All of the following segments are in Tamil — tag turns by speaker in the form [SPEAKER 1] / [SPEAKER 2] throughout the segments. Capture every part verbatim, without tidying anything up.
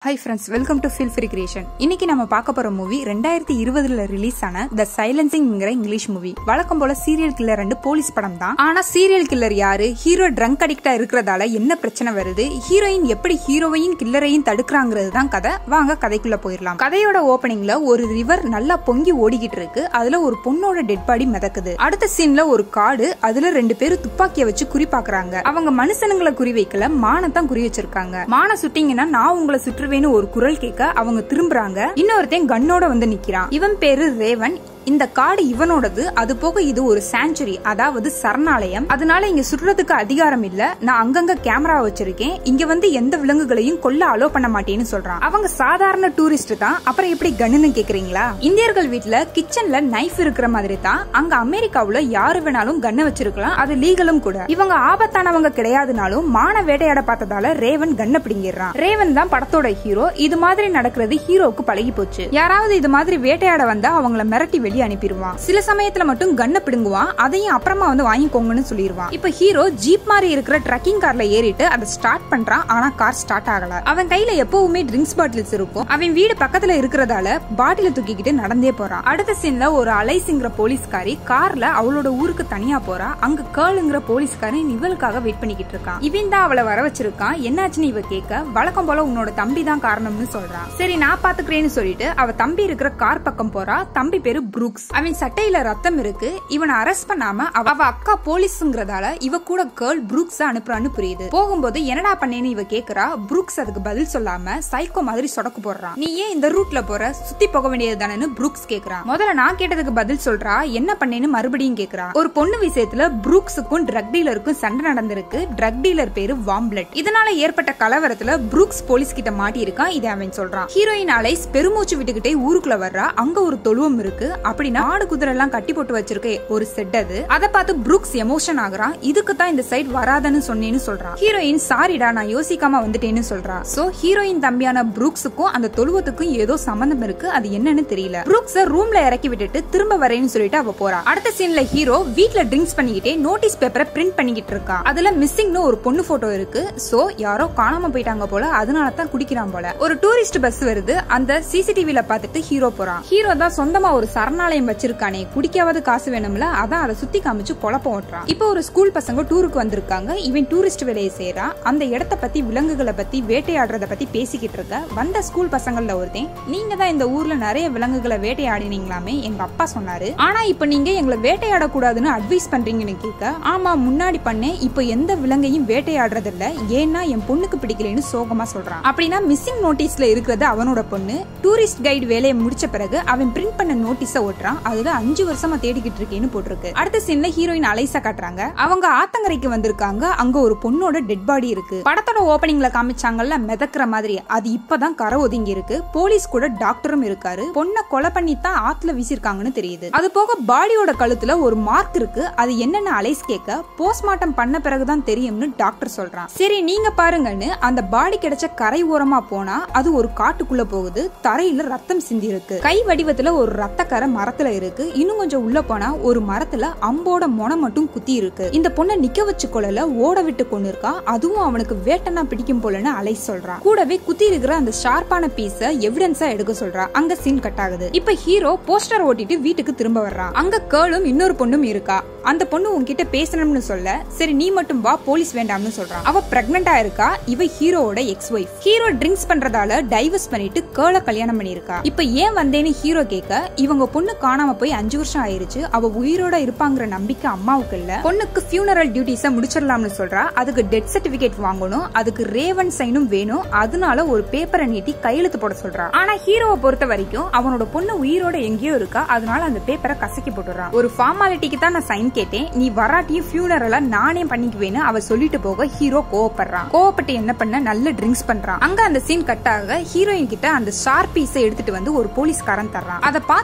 [SPEAKER 1] Hi friends, welcome to Feel Free Creation. இன்னைக்கு நம்ம பார்க்க போற மூவி ரெண்டாயிரத்தி இருபதுல ரிலீஸ் ஆன த சைலன்சிங்ங்கிற இங்கிலீஷ் மூவி. வழக்கம் போல சீரியல் கில்லர் ரெண்டு போலீஸ் படம் தான். ஆனா சீரியல் கில்லர் யாரு, ஹீரோ ட்ரங்க் அடிக்டா இருக்கிறதால என்ன பிரச்சனை வருது, ஹீரோயின் எப்படி ஹீரோவையும் கில்லரையும் தடுக்கிறாங்கிறது தான் கதை. வாங்க கதைக்குள்ள போயிடலாம். கதையோட ஓபனிங்ல ஒரு ரிவர் நல்லா பொங்கி ஓடிக்கிட்டு இருக்கு. அதுல ஒரு பொண்ணோட டெட் பாடி மிதக்குது. அடுத்த சீன்ல ஒரு காடு, அதுல ரெண்டு பேரும் துப்பாக்கிய வச்சு குறி பாக்குறாங்க. அவங்க மனுஷனுங்களை குறி வைக்கல, மானத்தான் குறி வச்சிருக்காங்க. மான சுட்டீங்கன்னா நான் உங்களை சுற்று ஒரு குரல் கேட்க அவங்க திரும்புறாங்க. இன்னொருத்தன் கண்ணோட வந்து நிக்கிறான். இவன் பேரு ரேவன். இந்த காடு இவனோடது. அது போக இது ஒரு சாஞ்சுரி, அதாவது சரணாலயம். அதனால இங்க சுடுறதுக்கு அதிகாரம் இல்ல. நான் அங்கங்க கேமரா வச்சிருக்கேன். இங்க வந்து எந்த விலங்குகளையும் கொல்ல அலோ பண்ண மாட்டேன்னு சொல்றான். அவங்க சாதாரண டூரிஸ்ட் தான், அப்புறம் எப்படி கண்ணுன்னு கேக்குறீங்களா? இந்தியர்கள் வீட்டுல கிச்சன்ல நைஃப் இருக்கிற மாதிரி தான் அங்க அமெரிக்காவுல யாரு வேணாலும் கண்ணை வச்சிருக்கலாம். அது லீகலும் கூட. இவங்க ஆபத்தானவங்க கிடையாதுனாலும் மான வேட்டையாட பார்த்ததால ரேவன் கண்ணை பிடிங்கிடுறான். ரேவன் தான் படத்தோட ஹீரோ. இது மாதிரி நடக்கிறது ஹீரோவுக்கு பழகி போச்சு. யாராவது இது மாதிரி வேட்டையாட வந்தா அவங்கள மிரட்டி வெளியே அனுப்பிடுவான். சில சமயத்துல மட்டும் கண்ணை பிடுங்குவான். அதையும் அப்புறமா வந்து வாங்கிக்கோங்கன்னு சொல்லிடுவான். இப்ப ஹீரோ ஜீப் மாதிரி இருக்கிற ட்ரக்கிங் கார்ல ஏறிட்டு அதை ஸ்டார்ட் பண்றான். ஆனா கார் ஸ்டார்ட் ஆகல. அவன் கையில எப்பவுமே ட்ரிங்க்ஸ் பாட்டில்ஸ் இருக்கும். அவன் வீடு பக்கத்துல இருக்கிறதால பாட்டில தூக்கிக்கிட்டு நடந்தே போறான். அடுத்த சீன்ல ஒரு அலைசிங்கிற போலீஸ்காரி கார்ல அவளோட ஊருக்கு தனியா போறா. அங்க கேர்ளுங்கிற போலீஸ்காரி இவளுக்காக வெயிட் பண்ணிக்கிட்டு இருக்கான். இவன் தான் அவளை வர வச்சிருக்கான். என்னாச்சுன்னு இவ கேட்க, வழக்கம் போல உன்னோட தம்பி தான் காரணம்னு சொல்றான். சரி நான் பாத்துக்கிறேன்னு சொல்லிட்டு அவ தம்பி இருக்கிற கார் பக்கம் போறா. தம்பி பேரு புரூக்ஸ். அவன் சட்டையில ரத்தம் இருக்கு. இவனை அரெஸ்ட் பண்ணாம அவ அக்கா போலீஸ்ங்கிறதால இவ கூட கேர்ள் புரூக்ஸ் அனுப்புறான்னு புரியுது. போகும்போது என்னடா பண்ணேன்னு இவ கேக்குறா. புரூக்ஸ் அதுக்கு பதில் சொல்லாம சைக்கோ மாதிரி சொடக்கு போடுறான். நீ ஏன் இந்த ரூட்ல போற, சுத்தி போக வேண்டியதுதானு புரூக்ஸ் கேக்குறான். முதல்ல நான் கேட்டதுக்கு பதில் சொல்றா. என்ன பண்ணேன்னு மறுபடியும் கேக்குறா. ஒரு பொண்ணு விஷயத்துல புரூக்ஸுக்கும் ட்ரக் டீலருக்கும் சண்டை நடந்திருக்கு. ட்ரக் டீலர் பேரு வாம்பிளட். இதனால ஏற்பட்ட கலவரத்துல புரூக்ஸ் போலீஸ் கிட்ட மாட்டி இருக்கான். இதை அவன் சொல்றான். ஹீரோயின் அலைஸ் பெருமூச்சு விட்டுக்கிட்டே ஊருக்குள்ள வர்றா. அங்க ஒரு தொழுவம் இருக்கு. அப்படின்னா ஆடு குதிரை எல்லாம் கட்டி போட்டு வச்சிருக்கே ஒரு செட். அது அதை பார்த்து புரூக்ஸ் எமோஷன் ஆகுறான். இதுக்கு தான் இந்த சைட் வராதன்னு சொன்னேன்னு சொல்றான். ஹீரோயின் சாரிடா நான் யோசிக்காம வந்துட்டேன்னு சொல்றா. சோ ஹீரோயின் தம்பியான புரூக்ஸுக்கும் அந்த தொழுவத்துக்கும் ஏதோ சம்பந்தம் இருக்கு. அது என்னன்னு தெரியல. புரூக்ஸ ரூம்ல இறக்கி விட்டுட்டு திரும்ப வரேன்னு சொல்லிட்டு அவ போறா. அடுத்த சீன்ல ஹீரோ வீட்ல ட்ரிங்க்ஸ் பண்ணிக்கிட்டே நோட்டீஸ் பேப்பரை பிரிண்ட் பண்ணிக்கிட்டு இருக்கான். அதுல மிஸ்ஸிங்னு ஒரு பொண்ணு போட்டோ இருக்கு. சோ யாரோ காணாம போயிட்டாங்க போல, அதனால தான் குடிக்கிறான் போல. ஒரு டூரிஸ்ட் பஸ் வருது. அந்த சிசிடிவில பாத்துட்டு ஹீரோ போறான். ஹீரோ தான் சொந்தமா ஒரு சரணாலயம் வச்சிருக்கானே, குடிக்காவது காசு வேணும்ல, அதான் அதை சுத்தி காமிச்சு குழப்பம் ஓட்டுறான். இப்போ ஒரு ஸ்கூல் பசங்க டூருக்கு வந்திருக்காங்க. இவன் டூரிஸ்ட் வேலையை செய்யறான். அந்த இடத்த பத்தி விலங்குகளை பத்தி வேட்டையாடுறத பத்தி பேசிக்கிட்டு இருக்க வந்த ஸ்கூல் பசங்கள்ல ஒருத்தன், நீங்க தான் இந்த ஊர்ல நிறைய விலங்குகளை வேட்டையாடினீங்களாமே, எங்க அப்பா சொன்னாரு. ஆனா இப்ப நீங்க எங்களை வேட்டையாட கூடாதுன்னு அட்வைஸ் பண்றீங்கன்னு கேட்க, ஆமா முன்னாடி பண்ணேன், இப்ப எந்த விலங்கையும் வேட்டையாடுறது இல்ல, ஏன்னா என் பொண்ணுக்கு பிடிக்கலன்னு சோகமா சொல்றான். அப்படின்னா மிஸ்ஸிங் நோட்டீஸ்ல இருக்கிறது அவனோட பொண்ணு. டூரிஸ்ட் கைடு வேலையை முடிச்ச பிறகு அவன் பிரிண்ட் பண்ண நோட்டீஸ ஓட்டுறான். அதுல அஞ்சு வருஷமா தேடிக்கிட்டு இருக்கேன்னு போட்டிருக்கு. அடுத்த சீன்ல ஹீரோயின் அலைஸா காட்டுறாங்க. அவங்க ஆத்தங்கரைக்கு வந்திருக்காங்க. அங்க ஒரு பொண்ணோட டெட் பாடி இருக்கு. படத்தோட ஓபனிங்ல காமிச்சாங்கல்ல மிதக்கிற மாதிரி, அது இப்பதான் கரை ஒதுங்கி இருக்கு. போலீஸ் கூட டாக்டரும் இருக்காரு. பொண்ணை கொலை பண்ணி தான் ஆத்துல வீசிருக்காங்கன்னு தெரியுது. அது போக பாடியோட கழுத்துல ஒரு மார்க் இருக்கு. அது என்னன்னு அலைஸ் கேட்க, போஸ்ட்மார்ட்டம் பண்ண பிறகுதான் தெரியும்னு டாக்டர் சொல்றான். சரி நீங்க பாருங்கன்னு அந்த பாடி கிடைச்ச கரை ஓரமா போனா அது ஒரு காட்டுக்குள்ள போகுது. தரையில ரத்தம் சிந்தி இருக்கு. கை வடிவத்துல ஒரு ரத்த கரை மரத்துல இருக்கு. இன்னும் கொஞ்சம் உள்ள போனா ஒரு மரத்துல அம்போட மொன மட்டும் குத்தி இருக்கு. இந்த பொண்ணை நிக்க வச்சு கொள்ளல, ஓட விட்டு கொண்டு இருக்கா. அதுவும் அவனுக்கு வேட்டனா பிடிக்கும் போலன்னு அலை சொல்றான். கூடவே குத்தி இருக்கிற அந்த ஷார்ப்பான பீஸ எவிடன்ஸா எடுக்க சொல்றா. அங்க சீன் கட் ஆகுது. இப்ப ஹீரோ போஸ்டர் ஓட்டிட்டு வீட்டுக்கு திரும்ப வர்றான். அங்க கேர்ளும் இன்னொரு பொண்ணும் இருக்கா. அந்த பொண்ணு உன்கிட்ட பேசணும்னு சொல்ல, சரி நீ மட்டும் வா, போலீஸ் வேண்டாம்னு சொல்றான். அவ பிரெக்னண்டா இருக்கா. இவ ஹீரோவோட எக்ஸ் ஒய்ஃப். ஹீரோ ட்ரிங்க்ஸ் பண்றதால டைவர்ஸ் பண்ணிட்டு கேர்ள கல்யாணம் பண்ணிருக்கா. இப்ப ஏன் வந்தேன்னு ஹீரோ கேட்க, இவங்க பொண்ணு காணாம போய் அஞ்சு வருஷம் ஆயிருச்சு. அவ உயிரோட இருப்பாங்கிற நம்பிக்கை அம்மாவுக்கு இல்ல. பொண்ணுக்கு ஃபியூனரல் டியூட்டிஸ முடிச்சிடலாம்னு சொல்றா. அதுக்கு டெத் சர்டிபிகேட் வாங்கணும். அதுக்கு ரேவன் சைனும் வேணும். அதனால ஒரு பேப்பரை நீட்டி கையெழுத்து போட சொல்றா. ஆனா ஹீரோவை பொறுத்த வரைக்கும் அவனோட பொண்ணு உயிரோட எங்கேயோ இருக்கா. அதனால அந்த பேப்பரை கசக்கி போட்டுறான். ஒரு ஃபார்மாலிட்டிக்கு தான் நான் சைன் கேட்டேன், நீ வராட்டியும் ஃபியூனரல நானே பண்ணிக்குவேன்னு அவ சொல்லிட்டு போக ஹீரோ கோவப்படுறான். கோவப்பட்டு என்ன பண்ண, நல்ல ட்ரிங்க்ஸ் பண்றான். அங்க அந்த சீன் கட் ஆக ஹீரோயின் கிட்ட அந்த ஷார்ப் பீஸை எடுத்துட்டு வந்து ஒரு போலீஸ்காரன் தர்றான். அதை பார்த்தா இரும்பு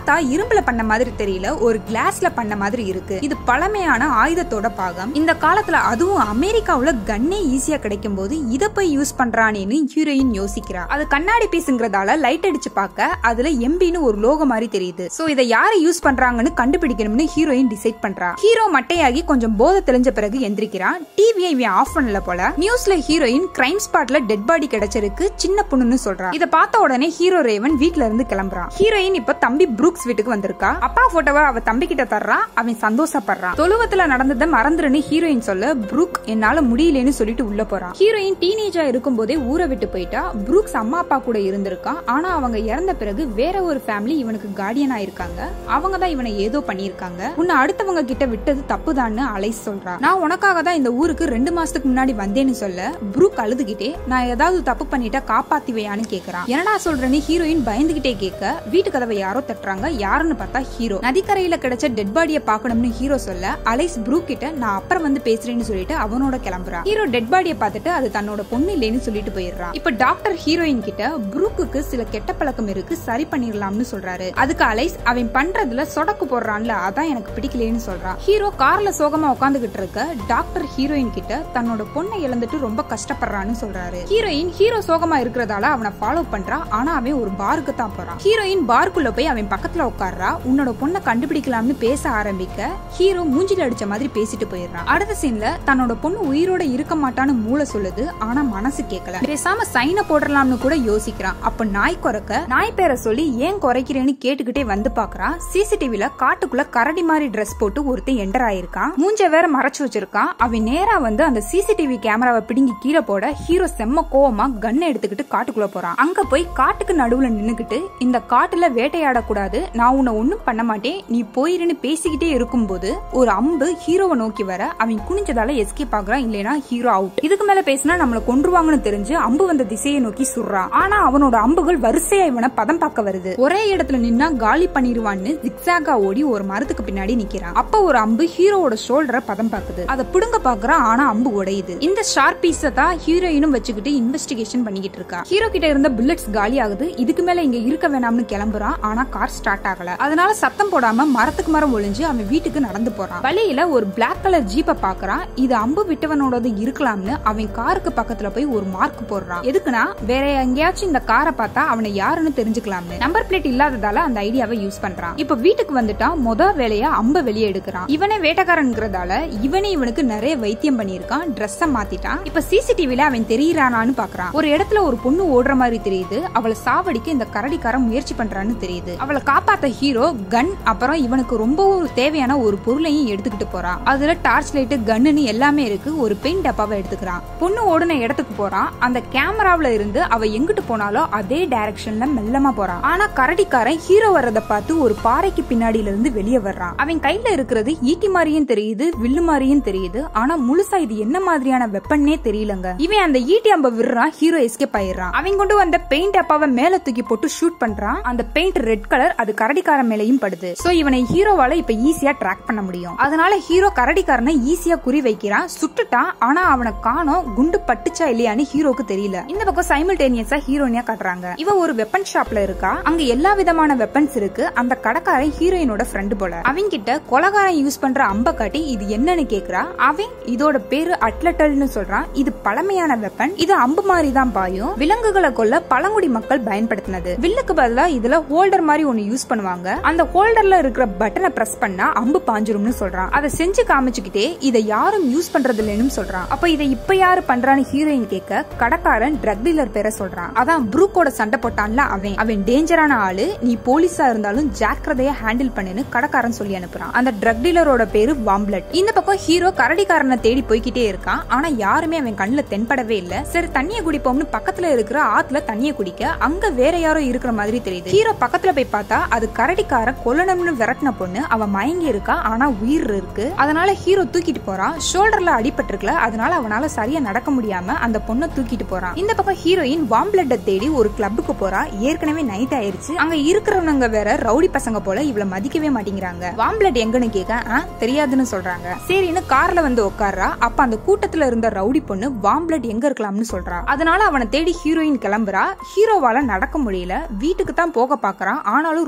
[SPEAKER 1] இரும்புல பண்ண மாதிரி தெரியல, ஒரு கிளாஸ்ல பண்ண மாதிரி இருக்கு. இது பழமையான ஆயுதத்தோட பாகம். இந்த காலத்துல அதுவும் அமெரிக்காவுல கன்னே ஈஸியா கிடைக்கும் போது இத போய் யூஸ் பண்றானேன்னு ஹீரோயின் யோசிக்கிறா. அது கண்ணாடி பீஸ்ங்கிறதால லைட் அடிச்சு பார்க்க அதுல எம்பின்னு ஒரு லோகோ மாதிரி தெரியுது. சோ இதை யாரு யூஸ் பண்றாங்கன்னு கண்டுபிடிக்கணும்னு ஹீரோயின் டிசைட் பண்றா. ஹீரோ மட்டையாகி கொஞ்சம் போதை தெளிஞ்ச பிறகு எந்திரிக்கிறான். டிவியை இவன் ஆஃப் பண்ணல போல. நியூஸ்ல ஹீரோயின் கிரைம் ஸ்பாட்ல டெட் பாடி கிடைச்சிருக்கு, சின்ன பொண்ணுன்னு சொல்றா. இத பார்த்த உடனே ஹீரோ ரேவன் வீட்ல இருந்து கிளம்புறான். ஹீரோயின் இப்ப தம்பி ப்ரூக்ஸ் வீட்டுக்கு வந்திருக்கா. அப்பா போட்டோவை அவ தம்பி கிட்ட தர்றா. அவன் சந்தோஷப்படுறான். தொழுவத்துல நடந்ததை மறந்துருன்னு ஹீரோயின் சொல்ல ப்ரூக் என்னால முடியலன்னு சொல்லிட்டு உள்ள போறான். ஹீரோயின் டீனேஜா இருக்கும் போதே ஊரை விட்டு போயிட்டா. ப்ரூக்ஸ் அம்மா அப்பா கூட இருந்திருக்கான். ஆனா அவங்க இறந்த பிறகு வேற ஒரு ஃபேமிலி இவனுக்கு கார்டியனா இருக்காங்க. அவங்க தான் இவனை ஏதோ பண்ணிருக்காங்க. உன்னை அடுத்தவங்க கிட்ட விட்டது தப்புதான்னு அலைஸ் சொல்றா. நான் உனக்காக தான் இந்த ஊருக்கு ரெண்டு மாசத்துக்கு முன்னாடி வந்தேன்னு சொல்ல ப்ரூக் அழுதுகிட்டே நான் ஏதாவது தப்பு பண்ணிட்டா காப்பாத்திவையான்னு கேக்குறான். என்னடா சொல்றேன்னு ஹீரோயின் பயந்துகிட்டே கேட்க வீட்டு கதவை யாரோ தட்டுறாங்க. யாருன்னு பார்த்தா ஹீரோ. நதிக்கரையில கிடைச்ச டெட் பாடியை பாக்கணும்னு ஹீரோ சொல்ல அலைஸ் ப்ரூக் கிட்ட நான் அப்புறம் வந்து பேசுறேன்னு சொல்லிட்டு அவனோட கிளம்புறான். ஹீரோ டெட் பாடியை பார்த்துட்டு அது தன்னோட பொண்ணு இல்லைன்னு சொல்லிட்டு போயிடுறான். இப்ப டாக்டர் ஹீரோயின் கிட்ட ப்ரூக்குக்கு சில கெட்ட பழக்கம் இருக்கு, சரி பண்ணிடலாம்னு சொல்றாரு. அதுக்கு அலைஸ் அவன் பண்றதுல சொடக்கு போடுறான்ல அதான் எனக்கு பிடிக்கலன்னு சொல்றான். ஹீரோ கார்ல சோகமா உட்காந்துகிட்டு இருக்க டாக்டர் ஹீரோயின் கிட்ட தன்னோட பொண்ணை இழந்துட்டு ரொம்ப கஷ்டப்படுறான்னு சொல்றாரு. ஹீரோயின் ஹீரோ சோகமா இருக்கிறதால அவனை ஃபாலோ பண்றா. ஆனா அவன் ஒரு பாருக்கு தான் போறான். ஹீரோயின் பார்க்குள்ள போய் அவன் பக்கத்துல உட்கார்றா. உன்னோட பொண்ணை கண்டுபிடிக்கலாம்னு பேச ஆரம்பிக்க ஹீரோ மூஞ்சில அடிச்ச மாதிரி பேசிட்டு போயிடுறான். அடுத்த சீன்ல தன்னோட பொண்ணு உயிரோட இருக்க மாட்டான்னு மூளை சொல்லுது. ஆனா மனசு கேட்கல. பேசாம சைன போடலாம்னு கூட யோசிக்கிறான். அப்ப நாய் குறைக்க நாய் பேரை சொல்லி ஏன் குறைக்கிறேன்னு கேட்டுக்கிட்டே வந்து பாக்குறான். சிசிடிவில காட்டுக்குள்ள கரடி மாதிரி டிரெஸ் போட்டு ஒருத்தன் என்டர் ஆயிருக்கான். மூஞ்ச வேற மறைச்சு வச்சிருக்கான். அவன் நேரா வந்து அந்த சிசிடிவி கேமராவை பிடுங்கி கீழே போட ஹீரோ செம்ம கோவமா கண்ணை எடுத்துக்கிட்டு காட்டுக்குள்ள போறான். அங்க போய் காட்டுக்கு நடுவுல நின்னுக்கிட்டு இந்த காட்டுல வேட்டையாட கூடாது, நான் உன்னை ஒண்ணும் பண்ண மாட்டேன், நீ போயிருன்னு பேசிக்கிட்டே இருக்கும் போது ஒரு அம்பு ஹீரோவை நோக்கி வர அவன் குனிஞ்சதால எஸ்கேப் ஆகுறான். இல்லைன்னா ஹீரோ அவுட். இதுக்கு மேல பேசினா நம்மள கொன்றுவாங்கன்னு தெரிஞ்சு அம்பு வந்த திசையை நோக்கி சுடுறான். ஆனா அவனோட அம்புகள் வரிசையா இவனை பதம் பார்க்க வருது. ஒரே இடத்துல நின்னா காலி பண்ணிடுவான்னு ஜிக்ஸாகா ஓடி ஒரு மரத்துக்கு பின்னாடி நிக்கிறான். அப்ப ஒரு அம்பு ஹீரோவோட ஷோல்டரை பதம் பாக்குது. அதை புடுங்க பாக்குறான். ஆனா அம்பு உடையுது. இந்த ஷார்ப் பீஸ தான் ஹீரோயினும் வச்சுக்கிட்டு இன்வெஸ்டிகேஷன் பண்ணிக்கிட்டு இருக்கா. ஹீரோ கிட்ட இருந்த புல்லட்ஸ் காலி ஆகுது. இதுக்கு மேல இங்க இருக்க வேணாம்னு கிளம்புறான். ஆனா கார் ஸ்டார்ட் ஆகல. அதனால சத்தம் போடாம மரத்துக்கு மரம் ஒளிஞ்சு அவன் வீட்டுக்கு நடந்து போறான். வழியில ஒரு பிளாக் கலர் ஜீப்பை பாக்குறான். இது அம்பு விட்டவனோடது இருக்கலாம்னு அவன் காருக்கு பக்கத்துல போய் ஒரு மார்க் போடுறான். எதுக்குன்னா வேற எங்கேயாச்சும் இந்த காரை பார்த்தா அவனை யாருன்னு தெரிஞ்சுக்கலாம்னு. நம்பர் பிளேட் இல்லாததால அந்த ஐடியாவை யூஸ் பண்றான். இப்ப வீட்டுக்கு வந்துட்டா முத வேலையா அம்ப வெளியே எடுக்கிறான். இவனே வேட்டக்காரன்ங்கிறதால இவனே இவனுக்கு நிறைய வைத்தியம் பண்ணிருக்கான். ட்ரெஸ்ஸ மாத்திட்டான். இப்ப சிசிடிவில அவன் தெரியறானான்னு பாக்குறான். ஒரு இடத்துல ஒரு பொண்ணு ஓடுற மாதிரி தெரியுது. அவளை சாவடிக்க இந்த கரடிக்காரன் முயற்சி பண்றான்னு தெரியுது. அவளை காப்பாத்த ஹீரோ கன் அப்புறம் இவனுக்கு ரொம்ப ஒரு தேவையான ஒரு பொருளையும் எடுத்துக்கிட்டு போறான். அதுல டார்ச் லைட் கன்னு எல்லாமே இருக்கு. ஒரு பெயிண்ட் டப்பாவை எடுத்துக்கிறான். பொண்ணு ஓடுன இடத்துக்கு போறான். அந்த கேமராவில இருந்து அவ எங்கிட்டு போனாலும் அதே டைரக்ஷன்ல மெல்லமா போறான். ஆனா கரடிக்காரன் ஹீரோ வர்றத பார்த்து ஒரு பாறைக்கு பின்னாடியில இருந்து வெளியே வர்றான். அவன் கையில இருக்கிறது ஈட்டி மாதிரியும் தெரியுது, வில்லு மாதிரியும் தெரியுது. ஆனா முழுசா இது என்ன மாதிரியான வெப்பன்னே தெரியலங்க. இவன் அந்த ஈட்டி அம்ப விடுறான். ஹீரோ எஸ்கேப் ஆயிடுறான். அவன் கொண்டு வந்த பெயிண்ட் டப்பாவை மேல தூக்கி போட்டு ஷூட் பண்றான். அந்த பெயிண்ட் ரெட் கலர். அது கரடிக்காரன் மேலையும் படுது. சோ இவனை ஹீரோவால இப்ப ஈஸியா ட்ராக் பண்ண முடியும். அதனால ஹீரோ கரடிக்காரனை ஈஸியா குறி வைக்கிறான். சுட்டுட்டான். ஆனா அவனை காணோம். குண்டு பட்டுச்சா இல்லையான்னு ஹீரோக்கு தெரியல. இந்த பக்கம் சைமல்டேனியஸா ஹீரோயினியா காட்டுறாங்க. இவ ஒரு வெப்பன் ஷாப்ல இருக்கா. அங்க எல்லா விதமான வெப்பன்ஸ் இருக்கு. அந்த கடைக்காரன் ஹீரோயினோட ஃப்ரெண்டு போல. அவங்க கிட்ட கொலகாரன் யூஸ் பண்ற அம்ப காட்டி இது என்னன்னு கேக்குறா. அவன் இதோட பேரு அட்லட்டல்னு சொல்றான். இது பழமையான வெப்பன். இது அம்பு மாதிரி தான் பாயும். விலங்குகளை கொல்ல பழங்குடி மக்கள் பயன்படுத்தினது. வில்லுக்கு பதிலா இதுல ஹோல்டர் மாதிரி ஒன்னு யூஸ் பண்ணுவாங்க. அந்த ஹோல்டர்ல இருக்கிற பட்டனை பிரஸ் பண்ணா அம்பு பாஞ்சிரும்னு சொல்றான். அதை செஞ்சு காமிச்சுக்கிட்டே இதை யாரும் யூஸ் பண்றது இல்லைன்னு சொல்றான். அப்ப இதை இப்ப யாரு பண்றான்னு ஹீரோயின் கேட்க கடைக்காரன் ட்ரக் டீலர் பேரை சொல்றான். அதான் ப்ரூக்கோட சண்டை போட்டான்ல அவன். அவன் டேஞ்சரான ஆளு. நீ போலீஸா இருந்தாலும் ஜாக்கிரதையா ஹேண்டில் பண்ணுன்னு கடைக்காரன் சொல்லி அனுப்புறான். அந்த ட்ரக் டீலரோட பேரு வாம்பிளட். இந்த பக்கம் ஹீரோ கரடிக்காரனை தேடி போய்கிட்டே இருக்கான். ஆனா யாருமே அவன் கண்ணுல தென்படவே இல்ல. சரி தண்ணிய குடிப்போம்னு பக்கத்துல இருக்கிற ஆத்துல தண்ணிய குடிக்க அங்க வேற யாரோ இருக்கிற மாதிரி தெரியுது. ஹீரோ பக்கத்துல போய் பார்த்தா அது கரடிக்கார கொல்லணும்னு விரட்டின பொண்ணு. அவ மயங்கி இருக்கா. ஆனா உயிர் இருக்கு. அதனால ஹீரோ தூக்கிட்டு போறான். ஷோல்டர்ல அடிபட்டு இருக்கல. அதனால அவனால சரியா நடக்க முடியாம அந்த பொண்ணை தூக்கிட்டு போறான். இந்த பக்கம் ஹீரோயின் வாம்பிளட்ட தேடி ஒரு கிளப்புக்கு போறா. ஏற்கனவே நைட் ஆயிருச்சு. அங்க இருக்கிறவங்க வேற ரவுடி பசங்க போல இவள மதிக்கவே மாட்டேங்கிறாங்க. வாம்பிளட் எங்கன்னு கேட்க தெரியாதுன்னு சொல்றாங்க. சரின்னு கார்ல வந்து உட்கார்றா. அப்ப அந்த கூட்டத்துல இருந்த ரவுடி பொண்ணு வாம்பிளட் எங்க இருக்கலாம்னு சொல்றா. அதனால அவனை தேடி ஹீரோயின் கிளம்புறா. ஹீரோவால நடக்க முடியல. வீட்டுக்கு தான் போக பாக்குறான். ஆனாலும் ரொம்ப முடியாம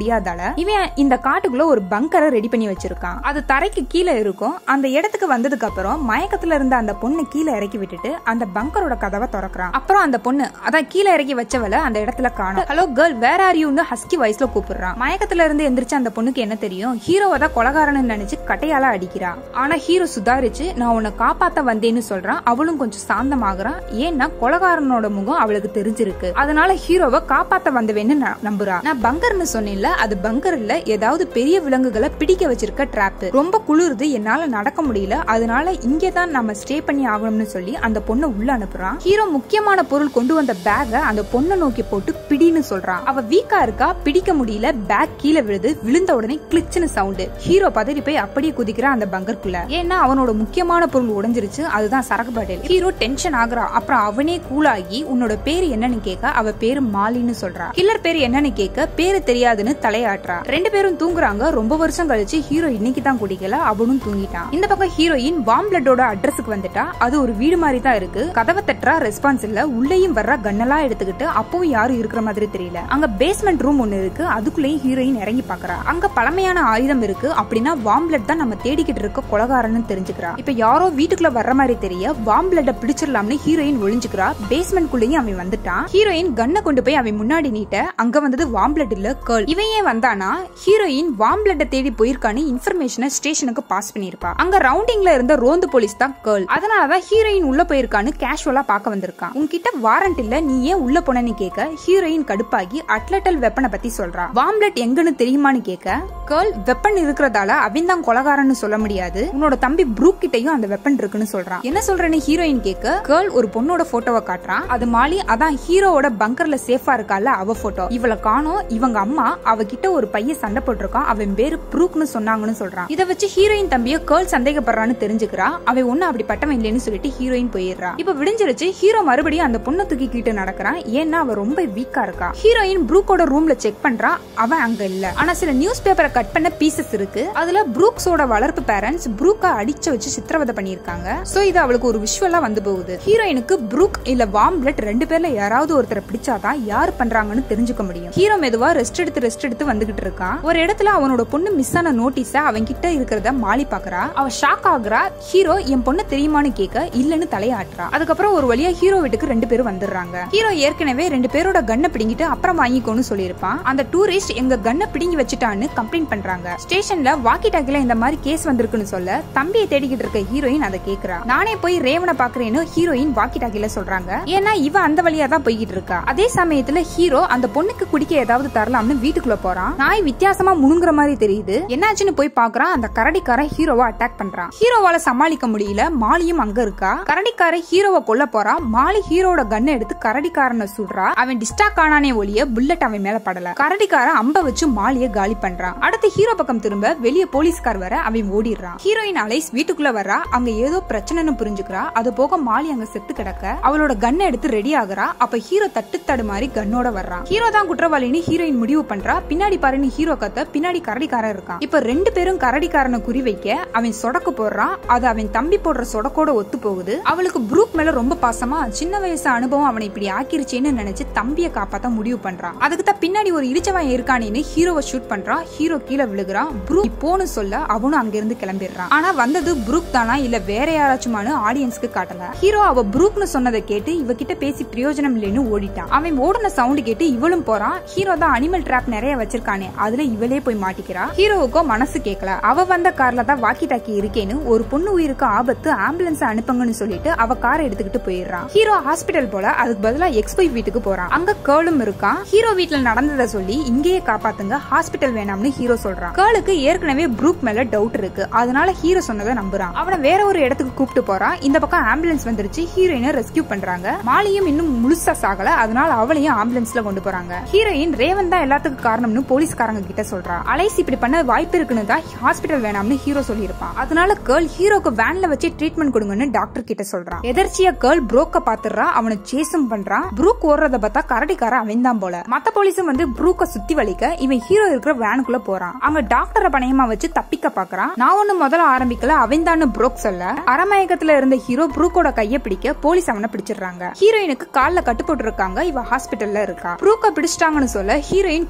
[SPEAKER 1] தெரியாதால இவன் இந்த காட்டுக்குள்ள ஒரு பங்கரை ரெடி பண்ணி வச்சிருக்கான். அது தரைக்கு கீழே இருக்கும். அந்த இடத்துக்கு வந்ததுக்கு அப்புறம் மயக்கத்துல இருந்த அந்த பொண்ணு கீழே இறக்கி விட்டுட்டு அந்த பங்கரோட கதவை திறக்கிறான். அப்புறம் அந்த பொண்ணு அதான் கீழே இறக்கி வச்சவள அந்த இடத்துல காணும். ஹலோ கேர்ள், வேர் ஆர் யூன்னு ஹஸ்கி வாய்ஸ்ல கூப்பிடுறான். மயக்கத்துல இருந்து எந்திரிச்சு அந்த பொண்ணுக்கு என்ன தெரியும், ஹீரோவை தான் கொலகாரன்னு நினைச்சு கட்டையால அடிக்கிறா. ஆனா ஹீரோ சுதாரிச்சு நான் உன்னை காப்பாத்த வந்தேன்னு சொல்றான். அவளும் கொஞ்சம் சாந்தமாகறான். ஏன்னா கொலகாரனோட முகம் அவளுக்கு தெரிஞ்சிருக்கு. அதனால ஹீரோவை காப்பாத்த வந்தவேன்னு நம்புறா. நான் பங்கர்னு சொன்னேன்ல, அது பங்கர் இல்ல, ஏதாவது பெரிய விலங்குகளை பிடிக்க வச்சிருக்க ட்ராப். ரொம்ப குளிருது, என்னால நடக்க முடியல, அதனால இங்கதான் நம்ம ஸ்டே பண்ணி ஆகணும்னு சொல்லி அந்த பொண்ணை உள்ள அனுப்புறான். ஹீரோ முக்கியமான பொருள் கொண்டு வந்த பேக அந்த பொண்ணை நோக்கி போட்டு பிடின்னு சொல்றான். அவ வீக்கா இருக்கா, பிடிக்க முடியல. பேக் கீழே விழுது. விழுந்த உடனே கிளிச்சுன்னு சவுண்ட். ஹீரோ பதறி போய் அப்படியே குதிக்கிறான் அந்த பங்கருக்குள்ள. ஏன்னா அவனோட முக்கியமான பொருள் உடைஞ்சிருச்சு. அதுதான் சரக்கு பாட்டில். Hero tension ஆகுறா. அப்புறம் அவனே கூலாகி உன்னோட பேரு என்னன்னு கேட்க அவ பேரு மாலின்னு சொல்றா. கில்லர் பேரு என்னன்னு கேட்க பேரு தெரியாதுன்னு தலையாட்டுறா. ரெண்டு பேரும் தூங்குறாங்க. ரொம்ப வருஷம் கழிச்சு ஹீரோ இன்னைக்கு தான் குடிக்கல, அவனும் தூங்கிட்டான். இந்த பக்கம் ஹீரோயின் வார்ம் பிளட்டோட அட்ரஸுக்கு வந்துட்டா. அது ஒரு வீடு மாதிரி தான் இருக்கு. கதவை தட்டுறா, ரெஸ்பான்ஸ் இல்ல. உள்ளேயும் வர்ற கன்னெல்லாம் எடுத்துக்கிட்டு அப்பவும் யாரும் இருக்கிற மாதிரி தெரியல. அங்க பேஸ்மெண்ட் ரூம் ஒன்னு இருக்கு. அதுக்குள்ளேயும் ஹீரோயின் இறங்கி பாக்குறா. அங்க பழமையான ஆயுதம் இருக்கு. அப்படின்னா வார்ம் பிளட் தான் நம்ம தேடிக்கிட்டு இருக்க கொலகாரன்னு தெரிஞ்சுக்கிறா. இப்ப யாரோ வீட்டுக்குள்ள வர்ற மாதிரி தெரிய வார்ம் பிளட்ட பிடிச்சிடலாம்னு ஹீரோயின் ஒளிஞ்சுக்கிறா. பேஸ்மெண்ட் குள்ளேயும் அவன் வந்துட்டான். ஹீரோயின் கன்னை கொண்டு போய் அவன் முன்னாடி நீட்ட அங்க வந்தது வார்ம் பிளட் இல்ல, கேர்ள். இவன் ஏன் வந்தானா, ஹீரோயின் வார்ம் பிளட்ட தேடி போயிருக்கான்னு இன்ஃபர்மேஷனை ஸ்டேஷனுக்கு பாஸ் பண்ணிருப்பா. அங்க ரவுண்டிங்ல இருந்த ரோந்து போலீஸ் தான் கேர்ள். அதனாலதான் ஹீரோயின் உள்ள போயிருக்கான்னு கேஷுவலா பாக்க வந்திருக்கான். உன்கிட்ட வாரண்ட் இல்ல, நீ ஏன் உள்ள போனன்னு கேட்க ஹீரோயின் கடுப்பாகி அட்லட்டல் வெப்பனை பத்தி சொல்றா. வார்ம் பிளட் எங்கன்னு தெரியுமான்னு கேட்க கேர்ள் வெப்பன் இருக்கிறதால அவன் தான் கொலகாரன்னு சொல்ல முடியாது, உன்னோட தம்பி ப்ரூக் கிட்டையும் அந்த வெப்பன் இருக்குன்னு சொல்றான். என்ன சொல்றேன்னு ஹீரோயின் கேட்க கேர்ள் ஒரு பொண்ணோட போட்டோவை காட்டுறான். அது மாலி, அதான் ஹீரோவோட பங்கர்ல சேஃபா இருக்கால அவ போட்டோ. இவளை காணோம். இவங்க அம்மா அவகிட்ட ஒரு பையன் சண்டை போட்டிருக்கான், அவன் பேரு ப்ரூக்னு சொன்னாங்கன்னு சொல்றான். இத வச்சு ஹீரோயின் தம்பிய கேர்ள் சந்தேகப்படுறான்னு தெரிஞ்சுக்கிறா. அவன் ஒண்ணு அப்படி பட்டம் இல்லைன்னு சொல்லிட்டு ஹீரோயின் போயிடுறா. இப்ப விடிஞ்சிருச்சு. ஹீரோ மறுபடியும் அந்த பொண்ணை தூக்கிக்கிட்டு நடக்கிறான். ஏன்னா அவ ரொம்ப வீக்கா இருக்கா. ஹீரோயின் ப்ரூக்கோட ரூம்ல செக் பண்றா. அவன் அங்க இல்ல. ஆனா சில நியூஸ் பேப்பரை கட் பண்ண பீசஸ் இருக்கு. அதுல ப்ரூக்ஸோட வளர்ப்பு பேரண்ட்ஸ் ப்ரூக்கா அடிச்சு வச்சு சித்திரவதை பண்ணிருக்காங்க. சோ இது அவளுக்கு ஒரு விஷுவலா வந்து போகுது. ஹீரோயினுக்கு ப்ரூக் இல்ல வார்ம் பிளட் ரெண்டு பேர்ல யாராவது ஒருத்தரை பிடிச்சாதான் யாரு பண்றாங்கன்னு தெரிஞ்சுக்க முடியும். ஹீரோ மெதுவா ரெஸ்ட் எடுத்து ரெஸ்ட் எடுத்து வந்துகிட்டு இருக்கான். ஒரு இடத்துல அவனோட பொண்ணு மிஸ் ஆன நோட்டீஸ அவன் கிட்ட இருக்கிறத மாலி பாக்குறா. அவ ஷாக் ஆகுறா. ஹீரோ என் பொண்ணு தெரியுமான்னு கேட்க இல்லன்னு தலையாட்டுறா. அதுக்கப்புறம் ஒரு வழியா ஹீரோ வீட்டுக்கு ரெண்டு பேரும் வந்துடுறாங்க. ஹீரோ ஏற்கனவே ரெண்டு பேரோட கன்னை பிடிங்கிட்டு அப்புறம் வாங்கிக்கோன்னு சொல்லியிருப்பான். அந்த டூரிஸ்ட் எங்க கன்னை பிடிங்கி வச்சுட்டான்னு கம்ப்ளைண்ட் பண்றாங்க. ஸ்டேஷன்ல வாக்கி டாக்கில இந்த மாதிரி கேஸ் வந்திருக்குன்னு சொல்ல தம்பியை தேடிக்கிட்டு இருக்க ஹீரோயின் அதை கேக்குறா. நானே போய் ரேவனை பாக்குறேன்னு ஹீரோயின் வாக்கி டாக்கில சொல்றாங்க. ஏன்னா இவ அந்த வழியா தான் போய்கிட்டு இருக்கா. அதே சமயத்துல ஹீரோ அந்த பொண்ணுக்கு குடிக்க ஏதாவது தரலாம்னு வீட்டுக்குள்ள போறான். நாய் வித்தியாசமா முணுங்குற மாதிரி தெரியுது. என்னாச்சுன்னு போய் பாக்குறான். அந்த கரடிக்காரன் ஹீரோவை அட்டாக் பண்றான். ஹீரோவால சமாளிக்க முடியல. மாலியும் அங்க இருக்கா. கரடிக்காரன் ஹீரோவை கொல்ல போறான். மாலி ஹீரோட கன்னை எடுத்து கரடிக்காரனை சுடுறா. அவன் டிஸ்டாக் ஆனானே ஒளிய புல்லட் அவன் மேல படல. கரடிக்காரன் அம்ப வச்சு மாலிய காலி பண்றான். அடுத்து ஹீரோ பக்கம் திரும்ப வெளிய போலீஸ்கார் வர அவன் ஓடிடுறான். ஹீரோயின் அலைஸ் வீட்டுக்குள்ள வரா. அங்க ஏதோ பிரச்சனைன்னு புரிஞ்சுக்கிறா. அது போக மாலி அங்க செத்து கிடக்க அவளோட கன்னை எடுத்து ரெடி ஆகுறா. அப்ப ஹீரோ தட்டு தடு மாதிரி கன்னோட வர்றான். ஹீரோ தான் குற்றவாளின்னு ஹீரோயின் முடிவு பண்றா. பின்னாடி பாருன்னு ஹீரோ கத்த பின்னாடி கரடிக்காரன் இருக்கான். இப்ப ரெண்டு பேரும் கரடிக்காரனை குறி வைக்க அவன் சொடக்கு போடுறான். அது அவன் தம்பி போடுற சொடக்கோட ஒத்து போகுது. அவளுக்கு ப்ரூக் மேல ரொம்ப பாசமா சின்ன வயசு அனுபவம் அவனை இப்படி ஆக்கிருச்சேன்னு நினைச்சு தம்பியை காப்பாத்த முடிவு பண்றான். அதுக்கு தான் பின்னாடி ஒரு இடிச்சவன் இருக்கானேன்னு ஹீரோவை ஷூட் பண்றான். ஹீரோ கீழே விழுகிறான். ப்ரூக் போன்னு சொல்ல அவனும் அங்க இருந்து கிளம்பிடுறான். ஆனா வந்தது ப்ரூக் தானா இல்ல வேற யாராச்சுமானு ஆடியன்ஸ்க்கு காட்டல. ஹீரோ அவ ப்ரூக்னு சொன்னதை கேட்டு இவகிட்ட பேசி பிரயோஜனம் இல்லைன்னு ஓடிட்டான். அவன் ஓடுன சவுண்ட் கேட்டு இவளும் போறான். ஹீரோ தான் அனிமல் டிராப் நிறைய வச்சிருக்கானே, அதுல இவளே போய் மாட்டிக்கிறா. ஹீரோவுக்கோ மனசு கேட்கல. அவ வந்த கார்ல தான் வாக்கி டாக்கி இருக்கேன்னு ஒரு பொண்ணு உயிருக்கு ஆபத்து, ஆம்புலன்ஸ் அனுப்புங்கன்னு சொல்லிட்டு அவ காரை எடுத்துக்கிட்டு போயிடுறான். ஹீரோ ஹாஸ்பிட்டல் போல அதுக்கு பதிலா எக்ஸ்பை வீட்டுக்கு போறான். அங்க கேர்ளும் இருக்கான். ஹீரோ வீட்டுல நடந்ததை சொல்லி இங்கேயே காப்பாத்துங்க, ஹாஸ்பிட்டல் வேணாம்னு ஹீரோ சொல்றான். கேர்ளுக்கு ஏற்கனவே ப்ரூக் மேல டவுட் இருக்கு. அதனால ஹீரோ சொன்னதை நம்புறான். அவனை வேற ஒரு இடத்துக்கு கூப்பிட்டு போறான். இந்த பக்கம் ஆம்புலன்ஸ் வந்துருச்சு. ஹீரோயினை ரெஸ்கியூ பண்றாங்க. மாலியும் இன்னும் முழுசா சாகல. அதனால அவளையும் ஆம்புலன்ஸ்ல கொண்டு போறாங்க. ஹீரோயின் ரேவன் தான் எல்லாத்துக்கும் காரணம்னு போலீஸ்காரங்க கிட்ட சொல்றா. அலைஸ் இப்படி பண்ண வாய்ப்பு இருக்குன்னு தான் ஹாஸ்பிட்டல் வேணாம்னு ஹீரோ சொல்லியிருப்பான். அதனால கேர்ள் ஹீரோக்கு வேன்ல வச்சு ட்ரீட்மெண்ட் கொடுங்கன்னு டாக்டர் கிட்ட சொல்றான். எதர்ச்சியா கேர்ள் ப்ரூக்க பாத்துறா. அவனை சேஸும் பண்றான். ப்ரூக் ஓடுறத பார்த்தா கரடிக்கார அவன் தான் போல. மத்த போலீஸும் வந்து ப்ரூக்க சுத்தி வலிக்க இவன் ஹீரோ இருக்கிற வேனுக்குள்ள போறான். அங்க டாக்டரை பணையமா வச்சு தப்பிக்க பாக்குறான். நான் ஒண்ணு முதல்ல ஆரம்பிக்கல, அவன் தான் ப்ரூக் சொல்ல அரமயக்கத்துல இருந்த ஹீரோ ப்ரூக்கோட கைய பிடிக்க போலீஸ் அவனை பிடிச்சிடுறாங்க. ஹீரோயினுக்கு கால்ல கட்டு போட்டு இருக்காங்க. இவ ஹாஸ்பிட்டல்ல இருக்கா. ப்ரூக்க பிடிச்சிட்டாங்கன்னு சொல்ல ஹீரோயின் கொலவெறியோட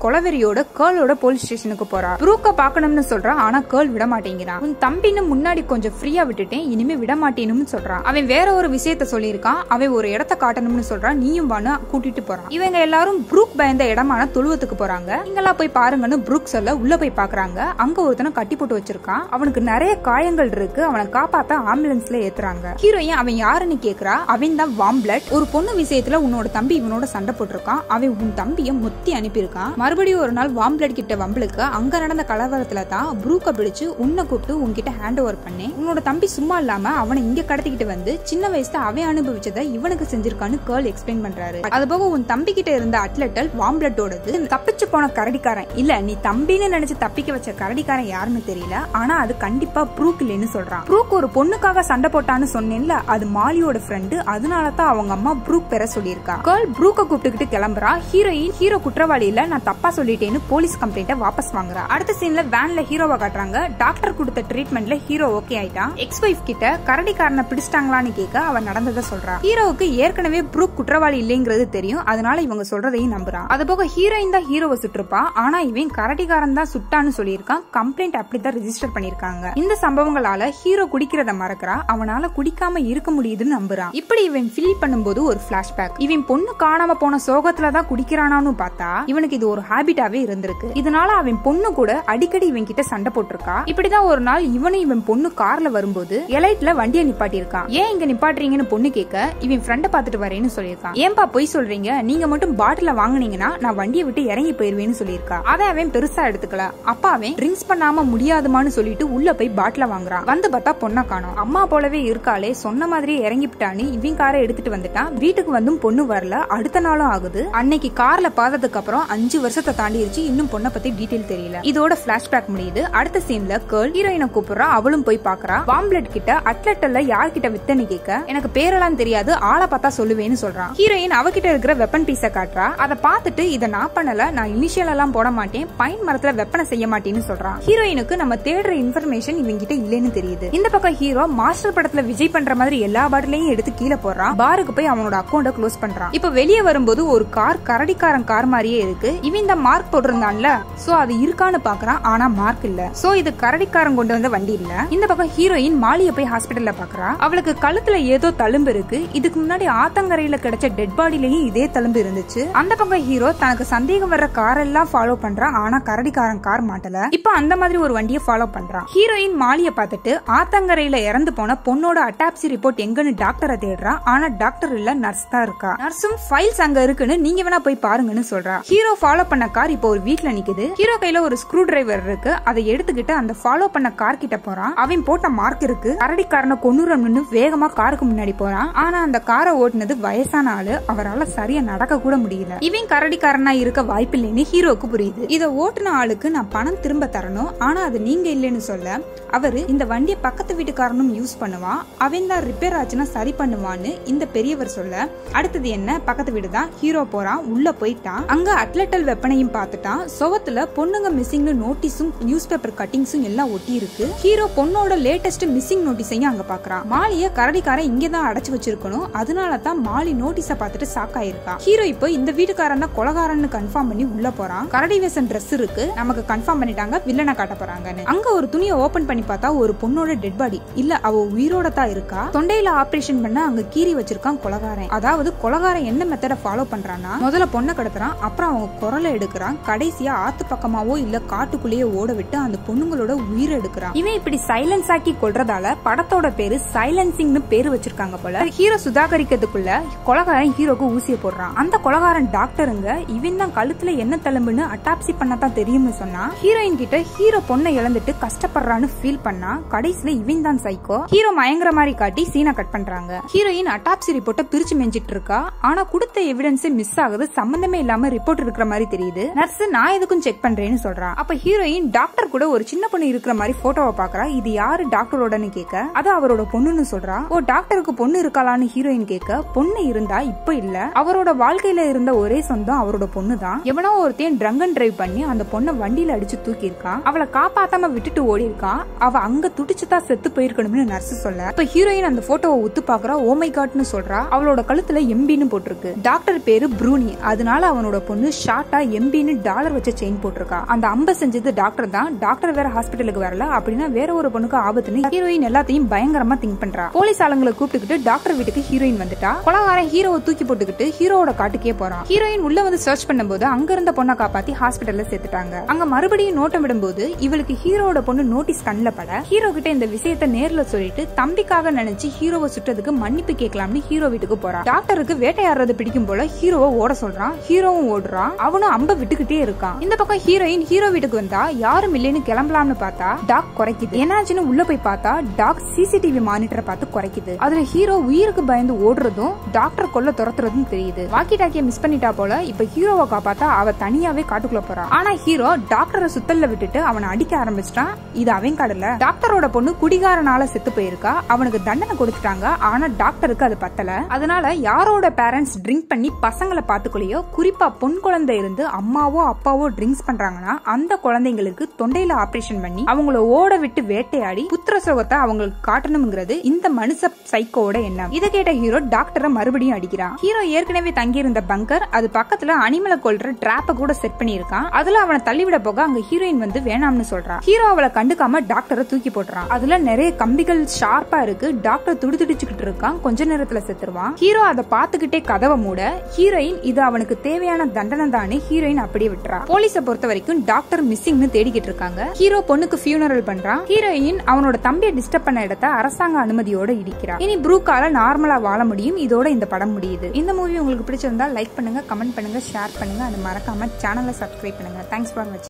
[SPEAKER 1] இதோட கேர்ளோட போலீஸ் ஸ்டேஷனுக்கு போறா. ப்ரூக்க பாக்கணும்னு சொல்றா. ஆனா கேர்ள் விட மாட்டேங்கிறான். உன் தம்பின்னு முன்னாடி கொஞ்சம் ஃப்ரீயா விட்டுட்டேன், இனிமே விட மாட்டேன்னு சொல்றான். அவன் வேற ஒரு விஷயத்த சொல்லியிருக்கான். அவன் ஒரு இடத்த காட்டணும்னு சொல்றான். நீயும் வான்னு கூட்டிட்டு போறான். இவங்க எல்லாரும் ப்ரூக் பயந்த இடமான தொழுவத்துக்கு போறாங்க. இங்கெல்லாம் போய் பாருங்கன்னு ப்ரூக் சொல்ல உள்ள போய் பாக்குறாங்க. அங்க ஒருத்தனை கட்டி போட்டு வச்சிருக்கான். அவனுக்கு நிறைய காயங்கள் இருக்கு. அவனை காப்பாத்த ஆம்புலன்ஸ்ல ஏத்துறாங்க. ஹீரோயின் அவன் யாருன்னு கேக்குறா. அவன் தான் வாம்பிளட். ஒரு பொண்ணு விஷயத்துல உன்னோட தம்பி இவனோட சண்டை போட்டிருக்கான். அவன் உன் தம்பிய முத்தி அனுப்பியிருக்கான். மறுபடியும் ஒரு நாள் வாம்பிளட் கிட்ட வம்பளுக்கு அங்க நடந்த கலவரத்துல தான் ப்ரூக்க பிடிச்சு உன்னை கூப்பிட்டு உன்கிட்ட ஹேண்ட் ஓவர் பண்ணி உன்னோட தம்பி சும்மா இல்லாம அவனை இங்க கடத்திக்கிட்டு வந்து சின்ன வயசுல அவன் அனுபவிச்சதை இவனுக்கு செஞ்சிருக்கான்னு கேர்ள் எக்ஸ்பிளைன் பண்றாரு. அது போக உன் தம்பி கிட்ட இருந்த அட்லட்டல் வாம்பிளட்டோடது. தப்பிச்சு போன கரடிக்காரன் இல்ல, நீ தம்பின்னு நினைச்சு தப்பிக்க வச்ச கரடிக்காரன் யாருன்னு தெரியல. ஆனா அது கண்டிப்பா ப்ரூக் இல்லன்னு சொல்றான். ப்ரூக் ஒரு பொண்ணுக்காக சண்டை போட்டான்னு சொன்னேன்ல, அது மாலியோட ஃப்ரெண்டு. அதனாலதான் அவங்க அம்மா ப்ரூக் பெற சொல்லியிருக்கா. கேர்ள் ப்ரூக்க கூப்பிட்டுக்கிட்டு கிளம்புறா. ஹீரோயின் ஹீரோ குற்றவாளி இல்ல, நான் தப்பா சொல்லிட்டேன்னு போலீஸ் கம்ப்ளைண்ட வாபஸ் வாங்குறா. அடுத்த சீன்ல வேன்ல ஹீரோவை காட்டுறாங்க. டாக்டர் கொடுத்த ட்ரீட்மெண்ட்ல ஹீரோ ஓகே ஆயிட்டான். எக்ஸ் வைஃப் கிட்ட கரடிக்காரனை பிடிச்சிட்டாங்களான்னு கேட்க அவன் நடந்ததை சொல்றா. ஹீரோவுக்கு ஏற்கனவே ப்ரூக் குற்றவாளி இல்லைங்கிறது தெரியும். அதனால இவங்க சொல்றதையும் நம்புறான். அது போக ஹீரோயின் தான் ஹீரோவை சுட்டிருப்பா. ஆனா இவன் கரடிக்காரன் தான் சுட்டான்னு சொல்லியிருக்கான். கம்ப்ளைண்ட் அப்படித்தான் ரெஜிஸ்டர் பண்ணிருக்காங்க. இந்த சம்பவங்களால ஹீரோ குடிக்கிறத மறக்கிறா. அவனால குடிக்காம இருக்க முடியுதுன்னு நம்புறான். இப்படி இவன் ஃபீல் பண்ணும்போது ஒரு பிளாஷ்பேக். இவன் பொண்ணு காணாம போன சோகத்துலதான் குடிக்கிறானான்னு பார்த்தா இவனுக்கு இது ஒரு ஹாபிட்டாவே இருந்திருக்கு. இதனால அவன் பொண்ணு கூட அடிக்கடி இவன் கிட்ட சண்டை போட்டிருக்கா. இப்படிதான் ஒரு நாள் இவனும் இவன் பொண்ணு கார்ல வரும்போது எலைட்ல வண்டியை நிப்பாட்டி இருக்கான். ஏன் இங்க நிப்பாட்டுறீங்கன்னு பொண்ணு கேட்க இவன் ஃப்ரெண்ட பாத்துட்டு வரேன்னு சொல்லியிருக்கான். ஏன்பா பொய் சொல்றீங்க, நீங்க மட்டும் பாட்டில வாங்குனீங்கன்னா நான் வண்டியை விட்டு இறங்கி போயிருவேன்னு சொல்லியிருக்கா. அதை அவன் பெருசா எடுத்துக்கல. அப்பா அவன் ட்ரிங்க்ஸ் பண்ணாம முடியாதுமான்னு சொல்லிட்டு உள்ள போய் பாட்டில வாங்குறான். வந்து பார்த்தா பொண்ணை காணோம். அம்மா போலவே இருக்காளே, சொன்ன மாதிரியே இறங்கிவிட்டான்னு இவன் காரை எடுத்துட்டு வந்துட்டான். வீட்டுக்கு வந்தும் பொண்ணு வரல. அடுத்த நாளும் ஆகுது. அன்னைக்கு கார்ல பார்த்ததுக்கு அப்புறம் அஞ்சு வருஷத்தை தாண்டிருச்சு. இன்னும் பொண்ணை பத்தி டீடைல் தெரியல. இதோட பிளாஷ்பேக் முடியுது. அடுத்த சீன்ல கேர்ள் ஹீரோயினை கூப்பிடுறா. அவளும் போய் பாக்குறா. வாம்பிளட் கிட்ட அட்லட்டல்ல யார்கிட்ட வித்தன்னு கேட்க எனக்கு பேரெல்லாம் தெரியாது, ஆளை பார்த்தா சொல்லுவேன்னு சொல்றான். ஹீரோயின் அவகிட்ட இருக்கிற வெப்பன் பீஸ காட்டுறா. அதை பார்த்துட்டு இதை நான் பண்ணல, நான் இனிஷியல் எல்லாம் போட மாட்டேன், பைன் மரத்துல வெப்பனை செய்ய மாட்டேன்னு சொல்றான். ஹீரோயினுக்கு நம்ம தேடுற இன்ஃபர்மேஷன் இவங்க கிட்ட இல்லன்னு தெரியுது. இந்த பக்கம் ஹீரோ மாஸ்டர் படத்துல விஜய் பண்ற மாதிரி எல்லா பாட்டிலையும் எடுத்து கீழே போடுறான். பாருக்கு போய் அவனோட அக்கௌண்ட க்ளோஸ் பண்றான். இப்ப வெளியே வரும்போது ஒரு கார் கரடிக்காரன் கார் மாதிரியே இருக்கு. இவன் இந்த மார்க் போட்டிருந்தான்ல, சோ அது இருக்கான்னு பாக்குறான். ஆனா மார்க் இல்ல. சோ இது கரடிக்காரன் கொண்டு வந்த வண்டி இல்ல. இந்த பக்கம் ஹீரோயின் மாலிய போய் ஹாஸ்பிடல்ல பாக்குறா. அவளுக்கு கழுத்துல ஏதோ தழும்பு இருக்கு. இதுக்கு முன்னாடி ஆத்தங்கரையில கிடைச்ச டெட் பாடிலையும் இதே தழும்பு இருந்துச்சு. அந்த பக்கம் ஹீரோ தனக்கு சந்தேகம் வர்ற கார் எல்லாம் ஃபாலோ பண்றான். ஆனா கரடிக்காரன் கார் மாட்டல. இப்ப அந்த மாதிரி ஒரு வண்டியை ஃபாலோ பண்றான். ஹீரோயின் மாலிய பார்த்துட்டு ஆத்தங்கரையில இறந்து போன பொண்ணோட அட்டாப்சி ரிப்போர்ட் எங்கன்னு டாக்டரை தேடுறா. ஆனா டாக்டர் இல்ல, நர்ஸ் தான் இருக்கா. நர்ஸும் ஃபைல்ஸ் அங்க இருக்குன்னு நீங்க வேணா போய் பாருங்கன்னு சொல்றா. ஹீரோ ஃபாலோ பண்ண கார் இப்போ ஒரு வீட்ல நிக்குது. ஹீரோ கையில ஒரு ஸ்க்ரூ டிரைவர் இருக்கு. அதை எடுத்துக்கிட்டு அந்த ஃபாலோ பண்ண கார் கிட்ட போறான். அவன் போட்ட மார்க் இருக்கு. கரடிக்காரனை கொன்னுறணும்னு வேகமா காருக்கு முன்னாடி போறான். ஆனா அந்த காரை ஓட்டுனது வயசான ஆளு. அவரால் சரியா நடக்க கூட முடியல. இவன் கரடிக்காரனா இருக்க வாய்ப்பு இல்லைன்னு ஹீரோக்கு புரியுது. இத ஓட்டுன ஆளுக்கு நான் பணம் திரும்ப தரணும், ஆனா அது நீங்க இல்லைன்னு சொல்ல அவரு இந்த வண்டியை பக்கத்து வீட்டுக்காரனும் யூஸ் பண்ணுவான், அவன் தான் ரிப்பேர் ஆச்சுன்னா சரி பண்ணுவான்னு இந்த பெரியவர் சொல்ல அடுத்தது என்ன, பக்கத்து வீடு தான். ஹீரோ போறான். உள்ள போயிட்டான். அங்க அட்லட்டல் வெப்பனையும் பார்த்துட்டான். சோவத்துல பொண்ணுங்க மிஸ்ஸிங்னு நோட்டீஸும் நியூஸ் பேப்பர் கட்டிங்ஸும் எல்லாம் ஒட்டி இருக்கு. ஹீரோ பொண்ணோட லேட்டஸ்ட் மிஸ்ஸிங் நோட்டீஸையும் அங்க பாக்குறான். மாலிய கரடிக்காரன் இங்கதான் அடைச்சு வச்சிருக்கணும். அதனால தான் மாலி நோட்டீஸ பார்த்துட்டு ஷாக் ஆயிருக்கான். ஹீரோ இப்போ இந்த வீட்டுக்காரன் தான் கொலகாரன்னு கன்ஃபார்ம் பண்ணி உள்ள போறான். கரடி வேஷம் ட்ரெஸ் இருக்கு, நமக்கு கன்ஃபார்ம் பண்ணிட்டாங்க, வில்லனை காட்ட போறாங்கன்னு. அங்க ஒரு துணியை ஓபன் பண்ணி பார்த்தா ஒரு பொண்ணோட டெட் பாடி இல்ல, அவ உயிரோட தான் இருக்கா. தொண்டையில ஆபரேஷன் பண்ண அங்க கீறி வச்சிருக்கான் கொலகாரன். அதாவது கொலகாரன் என்ன மெத்தட ஃபாலோ பண்றான்னா முதல்ல பொண்ணை கடத்துறான், அப்புறம் அவங்க குரலை எடுக்கிறான், கடைசியா ஆத்து பக்கமாவோ இல்ல காட்டுக்குள்ளேயே ஓட விட்டு அந்த பொண்ணுங்களோட உயிரை எடுக்கிறான். இவன் இப்படி சைலன்ஸ் ஆக்கி கொள்றதால படத்தோட பேரு சைலன்சிங்னு பேரு வச்சிருக்காங்க போல. ஹீரோ சுதாகரிக்கிறதுக்குள்ள கொலகாரன் ஹீரோக்கு ஊசிய போடுறான். அந்த கொலகாரன் டாக்டருங்க. இவன் தான் கழுத்துல என்ன தழும்புன்னு அட்டாப்சி பண்ணதான் தெரியும்னு சொன்னா ஹீரோயின் கிட்ட ஹீரோ பொண்ணை இழந்துட்டு கஷ்டப்படுறான்னு ஃபீல் பண்ணா கடைசியில இவன் தான் சைக்கோ. ஹீரோ மயங்கர மாதிரி காட்டி சீனை கட் பண்றாங்க. ஹீரோயின் அட்டாப்சி ரிப்போர்ட்டை பிரிச்சு மெஞ்சிட்டு இருக்கா. ஆனா கொடுத்த எவிடன்ஸ் மிஸ் ஆகுது. சம்பந்தமே இல்லாம ரிப்போர்ட் இருக்கிற மாதிரி தெரியுது. நர்ஸ் நான் எதுக்கும் செக் பண்றேன்னு சொல்றா. அப்ப ஹீரோயின் டாக்டர் கூட ஒரு சின்ன பொண்ணு இருக்கிற மாதிரி போட்டோவை பாக்குறா. இது யாரு டாக்டரோடன்னு கேட்க அது அவரோட பொண்ணுன்னு சொல்றா. ஓ டாக்டருக்கு பொண்ணு இருக்காளான்னு ஹீரோயின் கேட்க பொண்ணு இருந்தா இப்ப இல்ல, அவரோட வாழ்க்கையில இருந்த ஒரே சொந்தம் அவரோட பொண்ணு தான். எவனோ ஒருத்தையும் ட்ரங்க் அண்ட் டிரைவ் பண்ணி அந்த பொண்ணை வண்டியில அடிச்சு தூக்கி இருக்கான். அவளை காப்பாத்தாம விட்டுட்டு ஓடி இருக்கான். அவ அங்க துடிச்சுதான் செத்து போயிருக்கணும்னு நர்ஸ் சொல்ல இப்ப ஹீரோயின் அந்த போட்டோவை உத்து பாக்குறா. ஓ மை காட்னு சொல்றா. அவளோட கழுத்துல எம்பின்னு போட்டிருக்கு. டாக்டர் பேரு ப்ரூனி. அதனால அவனோட பொண்ணு ஷார்ட்டா எம்பின்னு டாலர் வச்ச செயின் போட்டிருக்கா. அந்த அம்ப செஞ்சது டாக்டர் தான். டாக்டர் வேற ஹாஸ்பிட்டலுக்கு வரல அப்படின்னா வேற ஒரு பொண்ணுக்கு ஆபத்துன்னு ஹீரோயின் எல்லாத்தையும் பயங்கரமா திங்க் பண்றா. போலீஸ் ஆளுங்களை கூப்பிட்டுக்கிட்டு டாக்டர் வீட்டுக்கு ஹீரோயின் வந்துட்டா. கொலகாரன் ஹீரோவை தூக்கி போட்டுக்கிட்டு ஹீரோவோட காட்டுக்கே போறான். ஹீரோயின் உள்ள வந்து சர்ச் பண்ணும்போது அங்க இருந்த பொண்ணை காப்பாத்தி ஹாஸ்பிட்டல்ல சேர்த்துட்டாங்க. அங்க மறுபடியும் நோட்டம் விடும்போது இவளுக்கு ஹீரோவோட பொண்ணு நோட்டீஸ் கண்ணில் பட ஹீரோ கிட்ட இந்த விஷயத்த நேர்ல சொல்லிட்டு தம்பிக்காக நினைச்சு ஹீரோவை சுட்டதுக்கு மன்னிப்பு கேட்கலாம்னு ஹீரோ வீட்டுக்கு போறான். டாக்டருக்கு வேட்டையாடுறது பிடிக்கும் போல ஹீரோவை ஓட சொல்றான். ஹீரோவும் ஓடுறான். அவனும் அம்ப விட்டுக்கிட்டே இருக்கான். இந்த பக்கம் ஹீரோயின் ஹீரோ வீட்டுக்கு வந்தா யாரும் இல்லைன்னு கிளம்பலாம்னு பார்த்தா டாக் குறைக்குது. என்னாச்சுன்னு உள்ள போய் பார்த்தா டாக் சிசிடிவி மானிட்டரை பார்த்து குறைக்குது. அதுல ஹீரோ உயிருக்கு பயந்து ஓடுறதும் டாக்டர் கொல்ல துரத்துறதும் தெரியுது. வாக்கி டாக்கிய மிஸ் பண்ணிட்டா போல. இப்ப ஹீரோவை காப்பாத்தா அவ தனியாவே காட்டுக்குள்ள போறா. ஆனா ஹீரோ டாக்டரை சுத்தல்ல விட்டுட்டு அவனை அடிக்க ஆரம்பிச்சிட்டான். இது அவன் காடுல. டாக்டரோட பொண்ணு குடிகாரனால செத்து போயிருக்கா. அவனுக்கு தண்டனை கொடுத்துட்டாங்க. ஆனா டாக்டருக்கு அது பத்தல. அதனால யாரோட பேரண்ட்ஸ் ட்ரிங்க் பண்ணி பசங்களை பாத்துக்கொள்ளையோ, குறிப்பா பொன் குழந்தை இருந்து அம்மாவோ அப்பாவோ ட்ரிங்க்ஸ் பண்றாங்கன்னா அந்த குழந்தைங்களுக்கு தொண்டையில ஆபரேஷன் பண்ணி அவங்கள ஓட விட்டு வேட்டையாடி புத்திர சோகத்தை அவங்களுக்கு காட்டணும்ங்கிறது இந்த மனுஷ சைக்கோட எண்ணம். இதை கேட்ட ஹீரோ டாக்டரை மறுபடியும் அடிக்கிறான். ஹீரோ ஏற்கனவே தங்கி இருந்த பங்கர் அது பக்கத்துல அனிமலை கொல்ற டிராப்ப கூட செட் பண்ணிருக்கான். அதுல அவனை தள்ளிவிட போக அங்க ஹீரோயின் வந்து வேணாம்னு சொல்றா. ஹீரோ அவளை கண்டுக்காம டாக்டரை தூக்கி போட்டுறான். அதுல நிறைய கம்பிகள் ஷார்ப்பா இருக்கு. டாக்டர் துடிதுடிச்சுக்கிட்டு இருக்கான். கொஞ்ச நேரத்துல செத்துருவான். ஹீரோ அதை பாத்துக்கிட்டே கதவை மூட ஹீரோயின் இது அவனுக்கு தேவையான தண்டனை தானே ஹீரோயின் அப்படியே விட்டுறா. போலீஸ பொறுத்த வரைக்கும் டாக்டர் மிஸ்ஸிங்னு தேடிக்கிட்டு இருக்காங்க. ஹீரோ பொண்ணுக்கு ஃபியூனரல் பண்றான். ஹீரோயின் அவனோட தம்பியை டிஸ்டர்ப் பண்ண இடத்த அரசாங்க அனுமதியோட இடிக்கிறா. இனி ப்ரூக்கால நார்மலா வாழ முடியும். இதோட இந்த படம் முடியுது. இந்த மூவி உங்களுக்கு பிடிச்சிருந்தா லைக் பண்ணுங்க, கமெண்ட் பண்ணுங்க, ஷேர் பண்ணுங்க. அது மறக்காம சேனலை சப்ஸ்கிரைப் பண்ணுங்க. தேங்க்ஸ் ஃபார் வாட்சிங்.